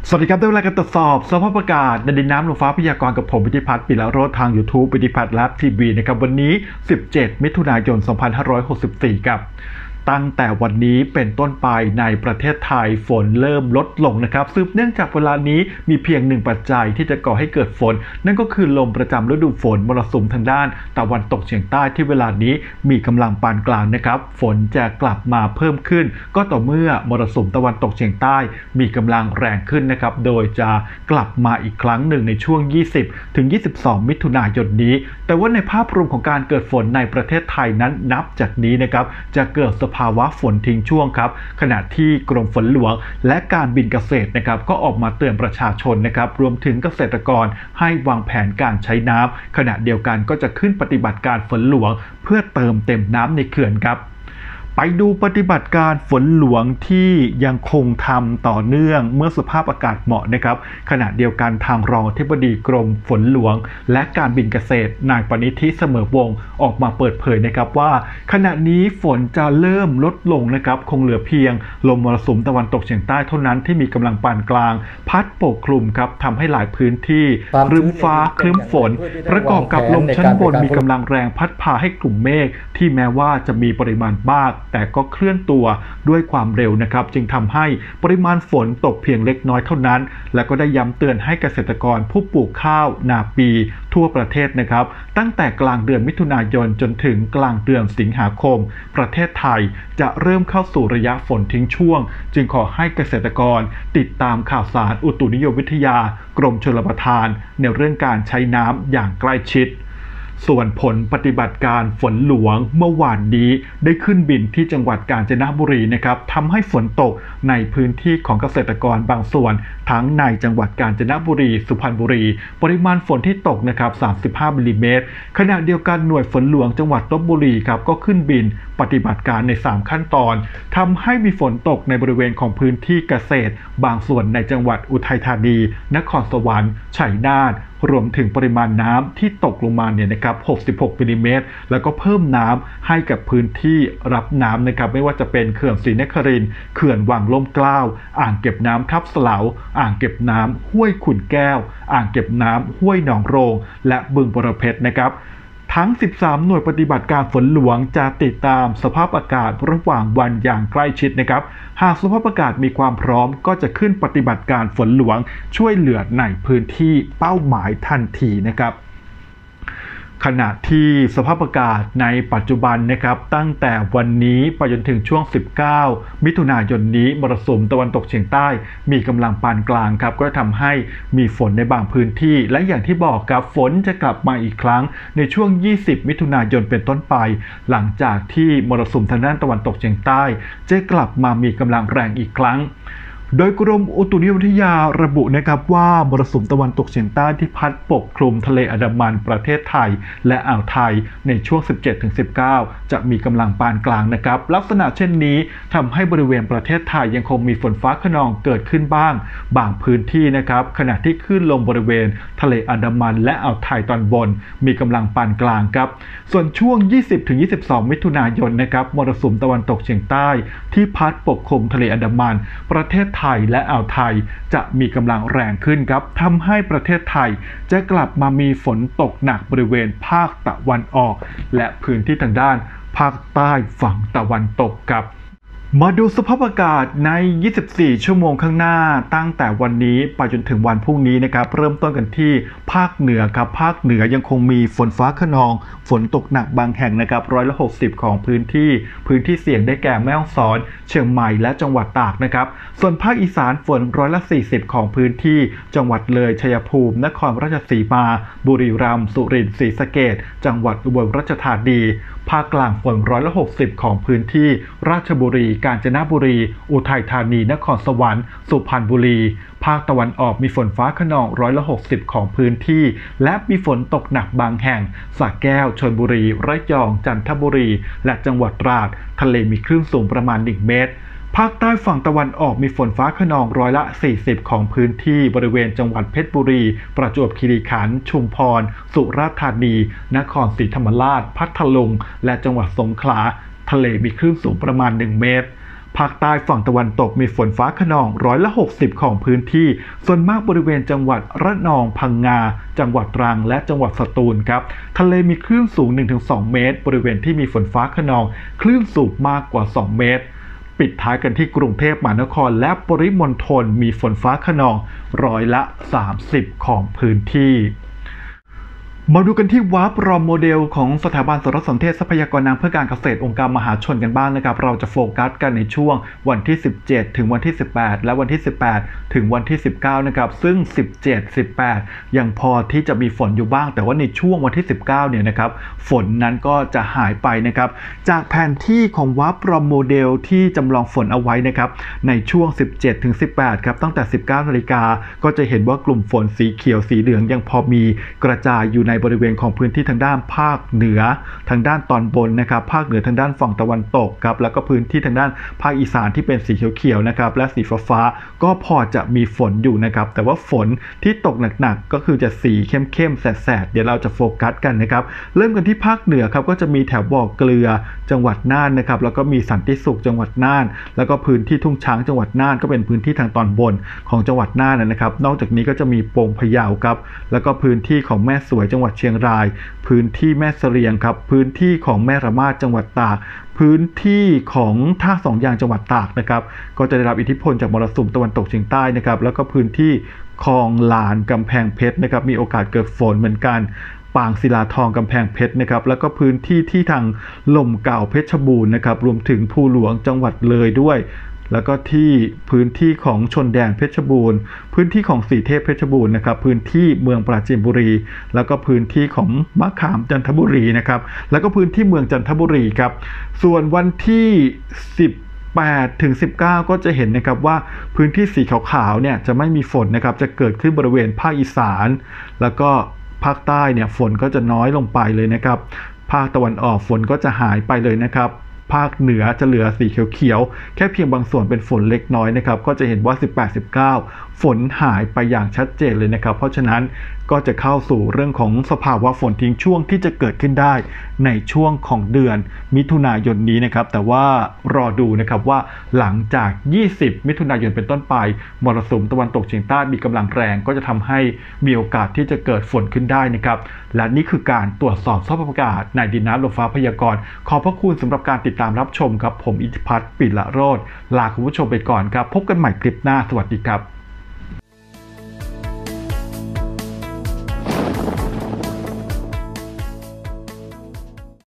สวัสดีครับได้เวลาการตรวจสอบสภาพอากาศในดินน้ำลมฟ้าพยากรณ์กับผมพิธิพัฒน์ปิละโรจน์ทาง YouTube พิธิพัฒน์และทีวีนะครับวันนี้17มิถุนายน2564ครับตั้งแต่วันนี้เป็นต้นไปในประเทศไทยฝนเริ่มลดลงนะครับสืบเนื่องจากเวลานี้มีเพียงหนึ่งปัจจัยที่จะก่อให้เกิดฝนนั่นก็คือลมประจำฤดูฝนมรสุมทางด้านตะวันตกเฉียงใต้ที่เวลานี้มีกำลังปานกลางนะครับฝนจะกลับมาเพิ่มขึ้นก็ต่อเมื่อมรสุมตะวันตกเฉียงใต้มีกำลังแรงขึ้นนะครับโดยจะกลับมาอีกครั้งหนึ่งในช่วง20 ถึง 22 มิถุนายนนี้แต่ว่าในภาพรวมของการเกิดฝนในประเทศไทยนั้นนับจากนี้นะครับจะเกิดสภาวะฝนทิ้งช่วงครับขณะที่กรมฝนหลวงและการบินเกษตรนะครับก็ออกมาเตือนประชาชนนะครับรวมถึงเกษตรกรให้วางแผนการใช้น้ำขณะเดียวกันก็จะขึ้นปฏิบัติการฝนหลวงเพื่อเติมเต็มน้ำในเขื่อนครับไปดูปฏิบัติการฝนหลวงที่ยังคงทำต่อเนื่องเมื่อสภาพอากาศเหมาะนะครับขณะเดียวกันทางรองอธิบดีกรมฝนหลวงและการบินเกษตรนายปณิธิเสมอวงศ์ออกมาเปิดเผยนะครับว่าขณะนี้ฝนจะเริ่มลดลงนะครับคงเหลือเพียงลมมรสุมตะวันตกเฉียงใต้เท่านั้นที่มีกำลังปานกลางพัดปกคลุมครับทำให้หลายพื้นที่ครึ้มฟ้าครึ้มฝนประกอบกับลมชั้นบนมีกำลังแรงพัดพาให้กลุ่มเมฆที่แม้ว่าจะมีปริมาณมากแต่ก็เคลื่อนตัวด้วยความเร็วนะครับจึงทำให้ปริมาณฝนตกเพียงเล็กน้อยเท่านั้นและก็ได้ย้ำเตือนให้เกษตรกรผู้ปลูกข้าวนาปีทั่วประเทศนะครับตั้งแต่กลางเดือนมิถุนายนจนถึงกลางเดือนสิงหาคมประเทศไทยจะเริ่มเข้าสู่ระยะฝนทิ้งช่วงจึงขอให้เกษตรกรติดตามข่าวสารอุตุนิยมวิทยากรมชลประทานในเรื่องการใช้น้ำอย่างใกล้ชิดส่วนผลปฏิบัติการฝนหลวงเมื่อวานนี้ได้ขึ้นบินที่จังหวัดกาญจนบุรีนะครับทำให้ฝนตกในพื้นที่ของเกษตรกรบางส่วนทั้งในจังหวัดกาญจนบุรีสุพรรณบุรีปริมาณฝนที่ตกนะครับ35มิลลิเมตรขณะเดียวกันหน่วยฝนหลวงจังหวัดลพบุรีครับก็ขึ้นบินปฏิบัติการใน3ขั้นตอนทำให้มีฝนตกในบริเวณของพื้นที่เกษตรบางส่วนในจังหวัดอุทัยธานีนครสวรรค์ชัยนาทรวมถึงปริมาณน้ำที่ตกลงมาเนี่ยนะครับ66มิลลิเมตรแล้วก็เพิ่มน้ำให้กับพื้นที่รับน้ำนะครับไม่ว่าจะเป็นเขื่อนศรีนครินทร์เขื่อนวังล่มเกล้าอ่างเก็บน้ำทับเสลาอ่างเก็บน้ำห้วยขุนแก้วอ่างเก็บน้ำห้วยหนองโรงและบึงบรเพชรนะครับทั้ง13หน่วยปฏิบัติการฝนหลวงจะติดตามสภาพอากาศระหว่างวันอย่างใกล้ชิดนะครับหากสภาพอากาศมีความพร้อมก็จะขึ้นปฏิบัติการฝนหลวงช่วยเหลือในพื้นที่เป้าหมายทันทีนะครับขณะที่สภาพอากาศในปัจจุบันนะครับตั้งแต่วันนี้ไปจนถึงช่วง19มิถุนายนนี้มรสุมตะวันตกเฉียงใต้มีกำลังปานกลางครับก็ทำให้มีฝนในบางพื้นที่และอย่างที่บอกครับฝนจะกลับมาอีกครั้งในช่วง20มิถุนายนเป็นต้นไปหลังจากที่มรสุมทางด้านตะวันตกเฉียงใต้จะกลับมามีกำลังแรงอีกครั้งโดยกรมอุตุนิยมวิทยาระบุนะครับว่ามรสุมตะวันตกเฉียงใต้ที่พัดปกคลุมทะเลอันดามันประเทศไทยและอ่าวไทยในช่วง 17-19 จะมีกำลังปานกลางนะครับลักษณะเช่นนี้ทำให้บริเวณประเทศไทยยังคงมีฝนฟ้าคะนองเกิดขึ้นบ้างบางพื้นที่นะครับขณะที่คลื่นลมบริเวณทะเลอันดามันและอ่าวไทยตอนบนมีกำลังปานกลางครับส่วนช่วง 20-22 มิถุนายนนะครับมรสุมตะวันตกเฉียงใต้ที่พัดปกคลุมทะเลอันดามันประเทศไทยและอ่าวไทยจะมีกำลังแรงขึ้นครับทำให้ประเทศไทยจะกลับมามีฝนตกหนักบริเวณภาคตะวันออกและพื้นที่ทางด้านภาคใต้ฝั่งตะวันตกครับมาดูสภาพอากาศใน 24 ชั่วโมงข้างหน้าตั้งแต่วันนี้ไปจนถึงวันพรุ่งนี้นะครับเริ่มต้นกันที่ภาคเหนือครับภาคเหนือยังคงมีฝนฟ้าคะนองฝนตกหนักบางแห่งนะครับ160ของพื้นที่เสี่ยงได้แก่แม่ฮ่องสอนเชียงใหม่และจังหวัดตากนะครับส่วนภาคอีสานฝน140ของพื้นที่จังหวัดเลยชัยภูมินครราชสีมาบุรีรัมย์สุรินทร์ศรีสะเกษจังหวัดอุบลราชธานีภาคกลางฝน160ของพื้นที่ราชบุรีกาญจนบุรีอุทัยธานีนครสวรรค์สุพรรณบุรีภาคตะวันออกมีฝนฟ้าคะนอง160ของพื้นที่และมีฝนตกหนักบางแห่งสระแก้วชลบุรีระยองจันทบุรีและจังหวัดตราดทะเลมีคลื่นสูงประมาณ1เมตรภาคใต้ฝั่งตะวันออกมีฝนฟ้าคะนอง40%ของพื้นที่บริเวณจังหวัดเพชรบุรีประจวบคีรีขันธ์ชุมพรสุราษฎร์ธานีนครศรีธรรมราชพัทลุงและจังหวัดสงขลาทะเลมีคลื่นสูงประมาณ1เมตรภาคใต้ฝั่งตะวันตกมีฝนฟ้าคะนอง60%ของพื้นที่ส่วนมากบริเวณจังหวัดระนองพังงาจังหวัดตรังและจังหวัดสตูลครับทะเลมีคลื่นสูง 1-2 เมตรบริเวณที่มีฝนฟ้าคะนองคลื่นสูงมากกว่า2 เมตรปิดท้ายกันที่กรุงเทพมหานครและปริมณฑลมีฝนฟ้าคะนอง30%ของพื้นที่มาดูกันที่วับรอมโมเดลของสถาบันสารสนเทศทรัพยากรน้ำเพื่อการเกษตรองค์การมหาชนกันบ้างนะครับเราจะโฟกัสกันในช่วงวันที่17ถึงวันที่18และวันที่18ถึงวันที่19นะครับซึ่ง17 18ยังพอที่จะมีฝนอยู่บ้างแต่ว่าในช่วงวันที่19เนี่ยนะครับฝนนั้นก็จะหายไปนะครับจากแผนที่ของวับรอมโมเดลที่จำลองฝนเอาไว้นะครับในช่วง17ถึง18ครับตั้งแต่ 19 นาฬิกาก็จะเห็นว่ากลุ่มฝนสีเขียวสีเหลืองยังพอมีกระจายอยู่ในบริเวณของพื้นที่ทางด้านภาคเหนือทางด้านตอนบนนะครับภาคเหนือทางด้านฝั่งตะวันตกครับแล้วก็พื้นที่ทางด้านภาคอีสานที่เป็นสีเขียวๆนะครับและสีฟ้าก็พอจะมีฝนอยู่นะครับแต่ว่าฝนที่ตกหนักๆก็คือจะสีเข้มๆแสดๆเดี๋ยวเราจะโฟกัสกันนะครับเริ่มกันที่ภาคเหนือครับก็จะมีแถวบ่อเกลือจังหวัดน่านนะครับแล้วก็มีสันติสุขจังหวัดน่านแล้วก็พื้นที่ทุ่งช้างจังหวัดน่านก็เป็นพื้นที่ทางตอนบนของจังหวัดน่านนะครับนอกจากนี้ก็จะมีโป่งพะเยาครับแล้วก็พื้นที่ของแม่สวยจังหวัดเชียงรายพื้นที่แม่เสลียงครับพื้นที่ของแม่ระมาดจังหวัดตากพื้นที่ของท่าสองยางจังหวัดตากนะครับก็จะได้รับอิทธิพลจากมรสุมตะวันตกเฉียงใต้นะครับแล้วก็พื้นที่คลองลานกำแพงเพชรนะครับมีโอกาสเกิดฝนเหมือนกันปางศิลาทองกำแพงเพชรนะครับแล้วก็พื้นที่ที่ทางลมเก่าเพชรบูรณ์นะครับรวมถึงภูหลวงจังหวัดเลยด้วยแล้วก็ที่พื้นที่ของชนแดนเพชรบูรณ์พื้นที่ของสีเทพเพชรบูรณ์นะครับพื้นที่เมืองปราจีนบุรีแล้วก็พื้นที่ของมะขามจันทบุรีนะครับแล้วก็พื้นที่เมืองจันทบุรีครับส่วนวันที่18ถึง19ก็จะเห็นนะครับว่าพื้นที่สีขาวๆเนี่ยจะไม่มีฝนนะครับจะเกิดขึ้นบริเวณภาคอีสานแล้วก็ภาคใต้เนี่ยฝนก็จะน้อยลงไปเลยนะครับภาคตะวันออกฝนก็จะหายไปเลยนะครับภาคเหนือจะเหลือสีเขียวๆแค่เพียงบางส่วนเป็นฝนเล็กน้อยนะครับก็จะเห็นว่า18-19ฝนหายไปอย่างชัดเจนเลยนะครับเพราะฉะนั้นก็จะเข้าสู่เรื่องของสภาวะฝนทิ้งช่วงที่จะเกิดขึ้นได้ในช่วงของเดือนมิถุนายนนี้นะครับแต่ว่ารอดูนะครับว่าหลังจาก20มิถุนายนเป็นต้นไปมรสุมตะวันตกเฉียงใต้มีกำลังแรงก็จะทำให้มีโอกาสที่จะเกิดฝนขึ้นได้นะครับและนี่คือการตรวจสอบสภาพอากาศในดินน้ำลมฟ้าพยากรณ์ขอบพระคุณสำหรับการติดตามรับชมครับผมอิทธิพัฒน์ปิละโรจน์ลาคุณผู้ชมไปก่อนครับพบกันใหม่คลิปหน้าสวัสดีครับ